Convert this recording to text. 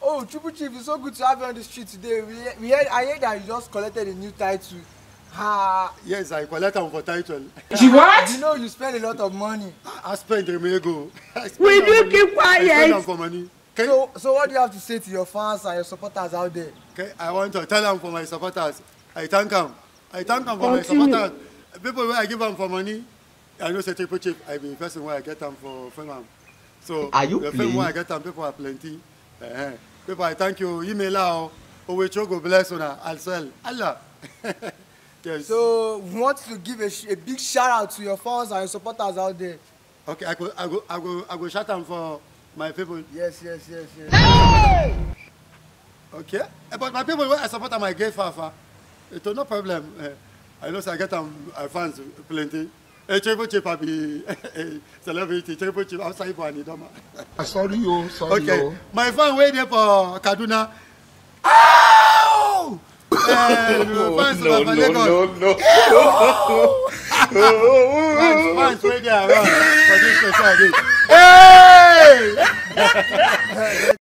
Oh, Triple Chief, it's so good to have you on the street today. I heard that you just collected a new title. Ha! Yes, I collect them for title. She what? You know you spend a lot of money. I spend a go. Will you keep quiet? I spend them for money. Okay? So what do you have to say to your fans and your supporters out there? Okay, I want to tell them for my supporters. I thank them. I thank them for Continue. my supporters. People where I give them for money, I know say Triple Chief, I be the person where I get them for fame. So Are you the playing? fame where I get them, people are plenty. People, I thank you. Email out. Oh, we go bless una. I'll sell. Allah. Yes. So we want to give a big shout out to your fans and your supporters out there. Okay, I go shout them for my people. Yes. Okay, but my people where I support them, I get far. It's no problem. I know I get them fans plenty. Triple Chief I be a celebrity. Triple Chief outside for Anidoma. Sorry, you. Okay, my fan waiting for Kaduna. Ow! Fans waiting around for this special day. Hey!